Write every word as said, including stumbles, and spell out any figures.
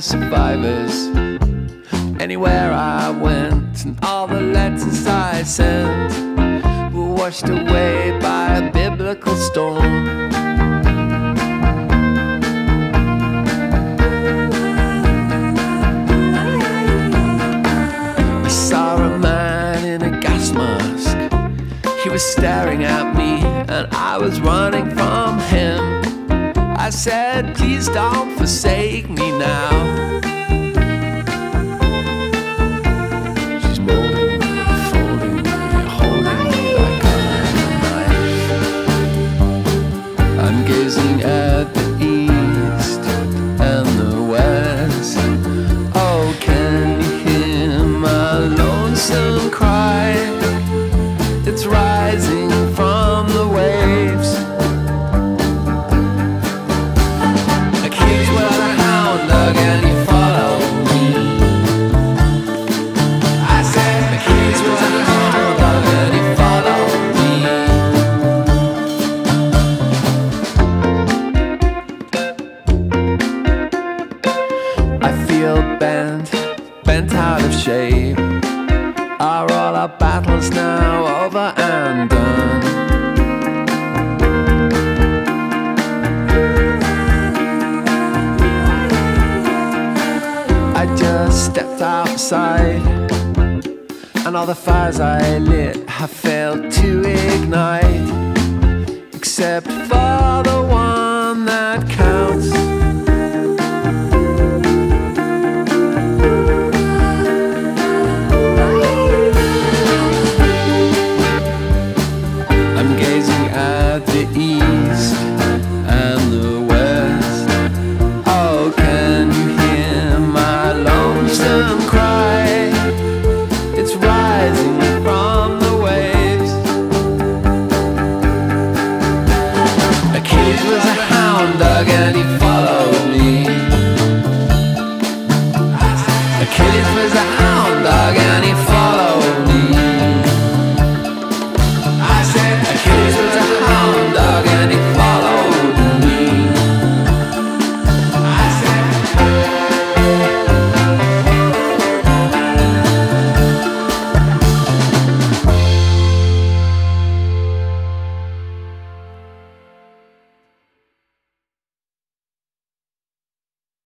survivors. Anywhere I went and all the letters I sent were washed away by a biblical storm. I saw a man in a gas mask. He was staring at me and I was running from him. I said, please don't forsake me now. She's molding me, folding me, holding me like a knife. I'm gazing at the east and the west. Oh, can you hear my lonesome cry? It's rising from the waves. Accused with a hound dog and you follow me. I said, accused with a hound dog and you follow me. I feel bent, bent out of shape. Are all our battles now over and done? I just stepped outside and all the fires I lit have failed to ignite, except for the one that counts. At the east and the west. Oh, can you hear my lonesome cry? It's rising from the waves. A kid was a hound dog and he fought.